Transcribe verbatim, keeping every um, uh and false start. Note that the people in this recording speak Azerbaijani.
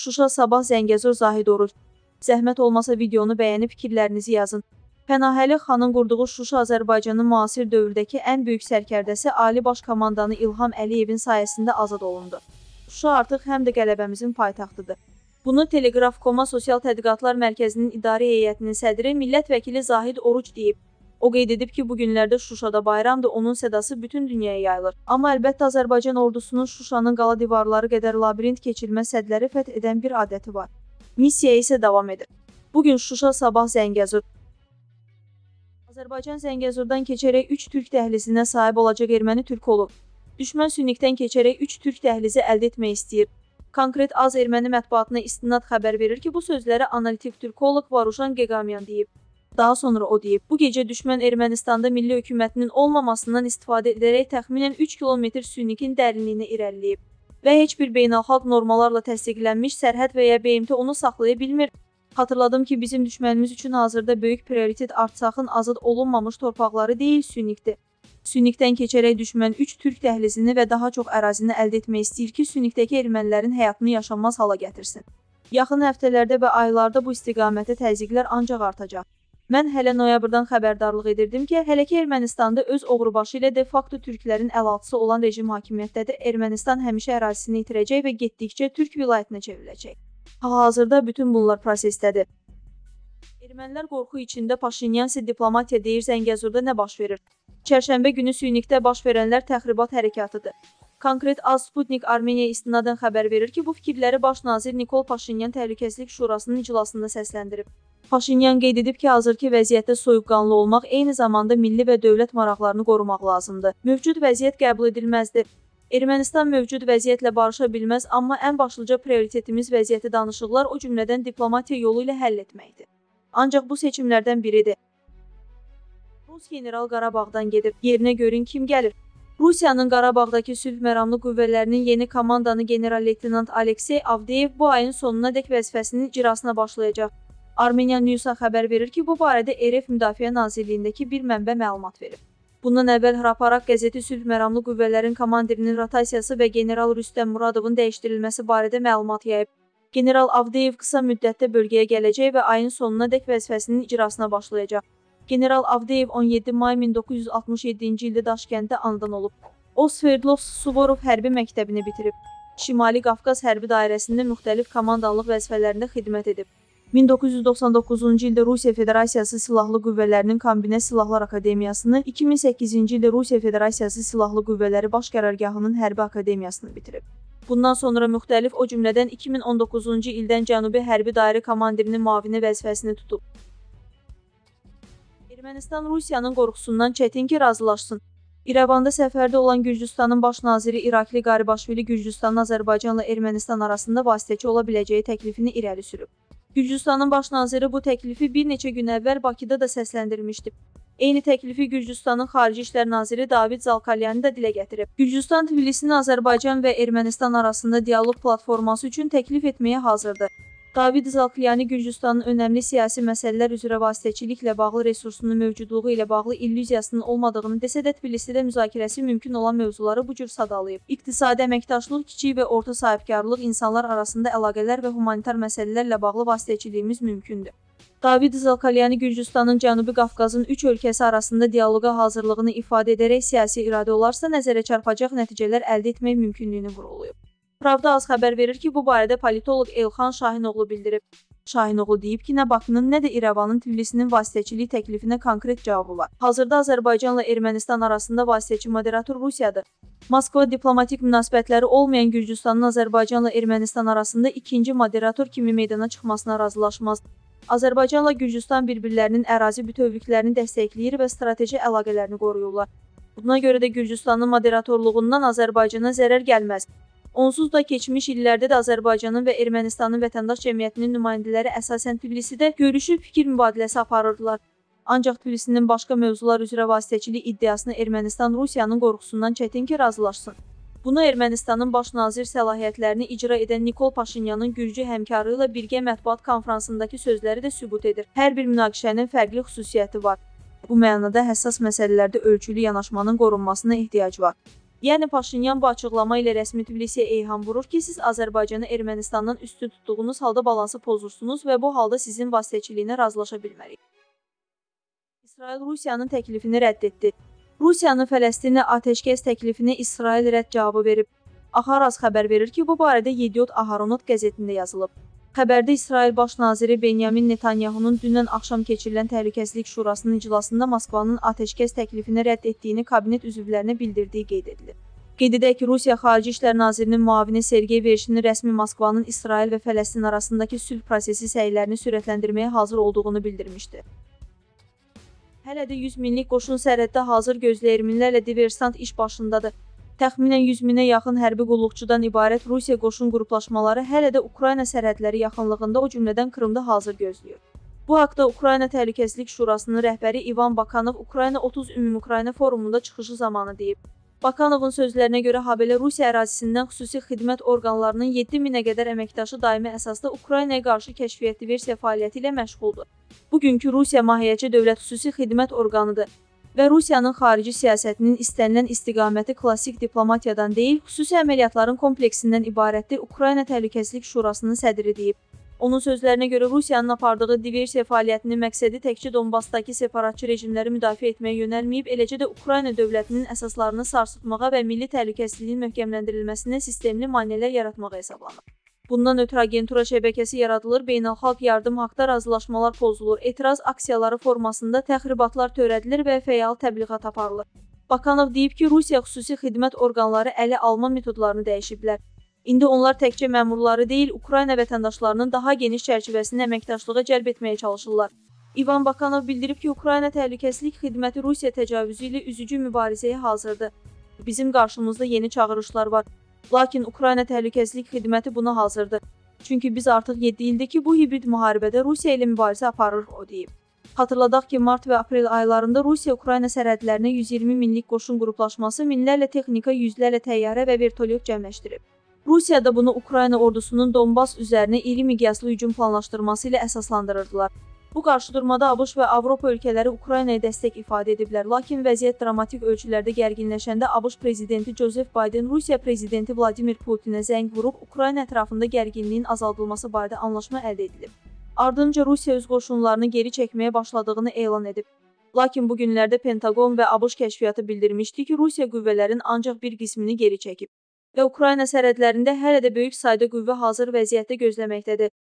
Şuşa sabah Zəngəzur Zahid Oruc. Zəhmət olmasa videonu bəyənib fikirlərinizi yazın. Pənahəli xanın qurduğu Şuşa Azərbaycanın müasir dövrdəki ən böyük sərkərdəsi Ali Baş Komandanı İlham Əliyevin sayəsində azad olundu. Şuşa artıq həm də qələbəmizin paytaxtıdır. Bunu Telegraf nöqtə com Sosial Tədqiqatlar Mərkəzinin İdarə Heyətinin sədri millət vəkili Zahid Oruc deyib. O qeyd edib ki, bu günlərdə Şuşada bayramdır, onun sədası bütün dünyaya yayılır. Amma əlbəttə Azərbaycan ordusunun Şuşanın qala divarları qədər labirint keçilməz sədləri fəth edən bir adəti var. Missiya isə davam edir. Bugün Şuşa, sabah Zəngəzur. Azərbaycan Zəngəzurdan keçərək üç türk dəhlizinə sahib olacaq erməni türk olub. Düşmən Sünnikdən keçərək üç türk dəhlizi əldə etmək istəyir. Konkret Az erməni mətbuatına istinad xəbər verir ki, bu sözləri analitik türkoloq Varuşan Geqamyan deyib. Daha sonra o deyib, bu gecə düşmən Ermənistanda milli hökumətinin olmamasından istifadə edərək təxminən üç kilometr Sünnikin dərinliyinə irəliləyib və heç bir beynəlxalq normalarla təsdiqlənmiş sərhəd və ya B M T onu saxlaya bilmir. Xatırladım ki, bizim düşmənimiz üçün hazırda böyük prioritet Artsakın azad olunmamış torpaqları deyil, Sünnikdir. Sünnikdən keçərək düşmən üç türk dəhlizini və daha çox ərazini əldə etmək istəyir ki, Sünnikdəki ermənilərin həyatını yaşanmaz hala gətirsin. Yaxın həftələrdə və aylarda bu istiqamətdə təzyiqlər ancaq artacaq. Mən hələ noyabrdan xəbərdarlıq edirdim ki, hələ ki Ermənistanda öz oğrubaşı ilə de facto türklərin əlaltısı olan rejim hakimiyyətdədir, Ermənistan həmişə ərazisini itirəcək və getdikcə türk vilayətinə çevriləcək. Hal-hazırda bütün bunlar prosesdədir. Ermənilər qorxu içində, Paşinyan isə diplomatiya deyir, Zəngəzurda nə baş verir? Çərşənbə günü Sünnikdə baş verənlər təxribat hərəkətıdır. Konkret Az Sputnik Armeniya istinadən xəbər verir ki, bu fikirləri baş nazir Nikol Paşinyan Təhlükəsizlik Şurasının iclasında səsləndirib. Paşinyan qeyd edib ki, hazırki vəziyyətdə soyuqqanlı olmaq eyni zamanda milli və dövlət maraqlarını qorumaq lazımdır. Mövcud vəziyyət qəbul edilməzdir. Ermənistan mövcud vəziyyətlə barışa bilməz, amma ən başlıca prioritetimiz vəziyyəti danışıqlar, o cümlədən diplomatiya yolu ilə həll etməkdir. Ancaq bu seçimlərdən biridir. Rus general Qarabağdan gedir. Yerinə görün kim gəlir. Rusiyanın Qarabağdakı sülh məramlı qüvvələrinin yeni komandanı general-leytenant Aleksey Avdeyev bu ayın sonuna dək vəzifəsinin icrasına başlayacaq. Armenian News-a xəbər verir ki, bu barədə R F Müdafiə Nazirliyindəki bir mənbə məlumat verir. Bundan əvvəl Hraparak qəzeti sülh məramlı qüvvələrin komandirinin rotasiyası və general Rüstəm Muradovun dəyişdirilməsi barədə məlumat yayıb. General Avdeyev qısa müddətdə bölgəyə gələcək və ayın sonuna dək vəzifəsinin icrasına başlayacaq. General Avdeyev on yeddi may min doqquz yüz altmış yeddinci ildə Daşkənddə anadan olub. O, Sverdlovsk-Suvorov hərbi məktəbini bitirib. Şimali Qafqaz hərbi dairəsində müxtəlif komandanlıq vəzifələrində xidmət edib. min doqquz yüz doxsan doqquzuncu ildə Rusiya Federasiyası Silahlı Qüvvələrinin Kombinə Silahlar Akademiyasını, iki min səkkizinci ildə Rusiya Federasiyası Silahlı Qüvvələri Baş Qərargahının Hərbi Akademiyasını bitirib. Bundan sonra müxtəlif, o cümlədən iki min on doqquzuncu ildən Cənubi Hərbi Dairə Komandirinin müavini vəzifəsini tutub. Ermənistan Rusiyanın qorxusundan çətin ki, razılaşsın. İrəvanda səfərdə olan Gürcüstanın baş naziri İrakli Qaribaşvili Gürcüstanın Azərbaycanla Ermənistan arasında vasitəçi ola biləcəyi təklifini irəli sürüb. Gürcüstanın baş naziri bu təklifi bir neçə gün əvvəl Bakıda da səsləndirmişdi. Eyni təklifi Gürcüstanın Xarici İşlər naziri David Zalkalyani da dilə gətirib. Gürcüstan Tbilisini Azərbaycan və Ermənistan arasında dialoq platforması üçün təklif etməyə hazırdır. David Zalkalyani Gürcüstanın önəmli siyasi məsələlər üzrə vasitəçiliklə bağlı resursunun mövcudluğu ilə bağlı illüziyasının olmadığını desə də Tbilisidə müzakirəsi mümkün olan mövzuları bu cür sadalayıb. İqtisadi əməkdaşlıq, kiçik və orta sahibkarlıq, insanlar arasında əlaqələr və humanitar məsələlərlə bağlı vasitəçiliyimiz mümkündür. David Zalkalyani Gürcüstanın Cənubi Qafqazın üç ölkəsi arasında dialoqa hazırlığını ifadə edərək siyasi iradə olarsa nəzərə çarpacaq nəticələr əldə etmək mümkünlüyünü vurğulayıb. Pravda az xəbər verir ki, bu barədə politoloq Elxan Şahinoğlu bildirib. Şahinoğlu deyib ki, nə Bakının, nə də İrəvanın Tbilisinin vasitəçilik təklifinə konkret cavabı var. Hazırda Azərbaycanla Ermənistan arasında vasitəçi moderator Rusiyadır. Moskva diplomatik münasibətləri olmayan Gürcüstanın Azərbaycanla Ermənistan arasında ikinci moderator kimi meydana çıxmasına razılaşmaz. Azərbaycanla Gürcüstan bir-birlərinin ərazi bütövlüklərini dəstəkləyir və strateji əlaqələrini qoruyurlar. Buna görə də Gürcüstanın moderatorluğundan Azərbaycana zərər gəlməz. Onsuz da keçmiş illərdə də Azərbaycanın və Ermənistanın vətəndaş cəmiyyətinin nümayəndələri əsasən Tbilisidə görüşüb fikir mübadiləsi aparırdılar. Ancaq Tbilisinin başqa mövzular üzrə vasitəçilik iddiasını Ermənistan Rusiyanın qorxusundan çətin ki, razılaşsın. Bunu Ermənistanın baş nazir səlahiyyətlərini icra edən Nikol Paşinyanın Gürcü həmkarı ilə birgə mətbuat konfransındakı sözləri də sübut edir. Hər bir münaqişənin fərqli xüsusiyyəti var. Bu mənada həssas məsələlərdə ölçülü yanaşmanın qorunmasına ehtiyac var. Yəni Paşinyan bu açıqlama ilə rəsmi Tbilisiyə eyham vurur ki, siz Azərbaycanı Ermənistandan üstün tutduğunuz halda balansı pozursunuz və bu halda sizin vasitəçiliyinə razılaşa bilmərik. İsrail Rusiyanın təklifini rədd etdi. Rusiyanın Fələstinlə atəşkəs təklifinə İsrail rədd cavabı verib. Axaraz xəbər verir ki, bu barədə Yediot Aharonot qəzetində yazılıb. Xəbərdə İsrail Baş naziri Benyamin Netanyahunun dünən axşam keçirilən Təhlükəsizlik Şurasının iclasında Moskvanın atəşkəs təklifini rədd etdiyini kabinet üzvlərinə bildirdiyi qeyd edilir. Qeyd edək ki, Rusiya Xarici İşlər Nazirinin müavini Sergey Verşinin rəsmi Moskvanın İsrail və Fələstin arasındakı sülh prosesi səylərini sürətləndirməyə hazır olduğunu bildirmişdi. Hələ də yüz minlik qoşun sərhəddə hazır gözləyir, minlərlə diversant iş başındadır. Təxminən yüz minə yaxın hərbi qulluqçudan ibarət Rusiya qoşun qruplaşmaları hələ də Ukrayna sərhədləri yaxınlığında, o cümlədən Krımda hazır gözləyir. Bu haqda Ukrayna Təhlükəsizlik Şurasının rəhbəri İvan Bakanov Ukrayna otuz Ümumi-Ukrayna forumunda çıxışı zamanı deyib. Bakanovun sözlərinə görə habelə Rusiya ərazisindən xüsusi xidmət orqanlarının yeddi minə qədər əməkdaşı daimi əsasda Ukraynaya qarşı kəşfiyyat diversiya fəaliyyəti ilə məşğuldur. Bugünkü Rusiya mahiyyətçi dövlət xüsusi xidmət orqanıdır və Rusiyanın xarici siyasətinin istənilən istiqaməti klassik diplomatiyadan deyil, xüsusi əməliyyatların kompleksindən ibarətdir, Ukrayna Təhlükəsizlik Şurasının sədri deyib. Onun sözlərinə görə Rusiyanın apardığı diversiya fəaliyyətinin məqsədi təkcə Donbasdakı separatçı rejimləri müdafiə etməyə yönəlməyib, eləcə də Ukrayna dövlətinin əsaslarını sarsıtmağa və milli təhlükəsizliyin möhkəmləndirilməsinə sistemli maneələr yaratmağa hesablanır. Bundan ötürü agentura şəbəkəsi yaradılır, beynəlxalq yardım haqda razılaşmalar pozulur, etiraz aksiyaları formasında təxribatlar törədilir və fəal təbliğat aparılır. Bakanov deyib ki, Rusiya xüsusi xidmət orqanları ələ alma metodlarını dəyişiblər. İndi onlar təkcə məmurları deyil, Ukrayna vətəndaşlarının daha geniş çərçivəsində əməkdaşlığa cəlb etməyə çalışırlar. İvan Bakanov bildirib ki, Ukrayna Təhlükəsizlik Xidməti Rusiya təcavüzü ilə üzücü mübarizəyə hazırdır. Bizim qarşımızda yeni çağırışlar var. Lakin Ukrayna Təhlükəsizlik Xidməti buna hazırdır. Çünki biz artıq yeddi ildir ki, bu hibrid müharibədə Rusiya ilə mübarizə aparırıq, o deyib. Xatırladaq ki, mart və aprel aylarında Rusiya-Ukrayna sərhədlərinə yüz iyirmi minlik qoşun qruplaşması minlərlə texnika, yüzlərlə təyyarə və vertolyot cəmləşdirib. Rusiya da bunu Ukrayna ordusunun Donbas üzərinə iri miqyaslı hücum planlaşdırması ilə əsaslandırırdılar. Bu qarşıdurmada ABŞ və Avropa ölkələri Ukraynaya dəstək ifadə ediblər, lakin vəziyyət dramatik ölçülərdə gərginləşəndə ABŞ prezidenti Joseph Biden Rusiya prezidenti Vladimir Putinə zəng vurub Ukrayna ətrafında gərginliyin azaldılması barədə anlaşma əldə edilib. Ardınca Rusiya öz qoşunlarını geri çəkməyə başladığını elan edib. Lakin bu günlərdə Pentaqon və ABŞ kəşfiyyatı bildirmişdi ki, Rusiya qüvvələrin ancaq bir qismini geri çəkib və Ukrayna sərhədlərində hələ də böyük sayda qüvvə hazır vəziyyətdə gözləməkdədir.